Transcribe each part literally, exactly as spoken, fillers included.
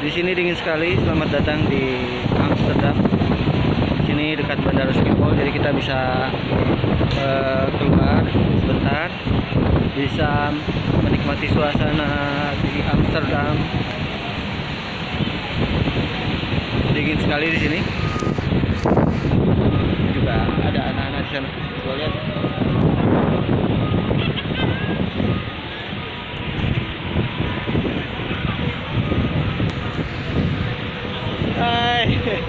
Di sini dingin sekali. Selamat datang di Amsterdam. Di sini dekat Bandara Schiphol, jadi kita bisa uh, keluar sebentar, bisa menikmati suasana di Amsterdam. Dingin sekali di sini. Juga ada anak-anak di sana. Coba lihat. Hai.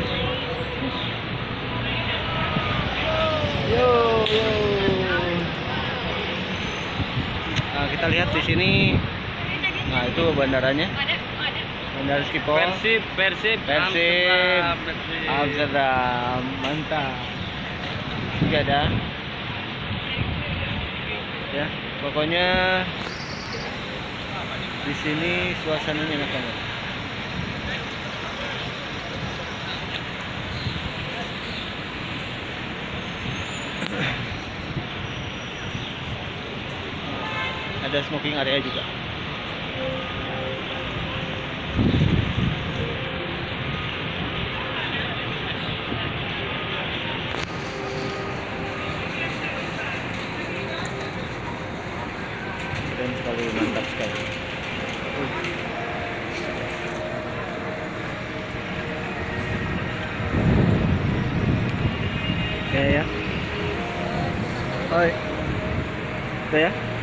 Yo, yo. Nah, kita lihat di sini. Nah, itu bandaranya. Bandara Schiphol. Persib, Persib, Persib. Amsterdam, Persib. Amsterdam, mantap. Juga ada. Ya, pokoknya di sini suasananya enak banget. Ada smoking area juga. Keren sekali, mantap sekali. Oke ya. Hai. Oke ya.